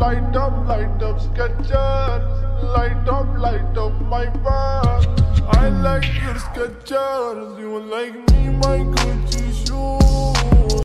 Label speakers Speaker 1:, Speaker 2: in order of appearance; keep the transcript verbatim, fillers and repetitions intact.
Speaker 1: Light up, light up Skechers, light up, light up my bag. I like your Skechers, you like me, my Gucci shoes.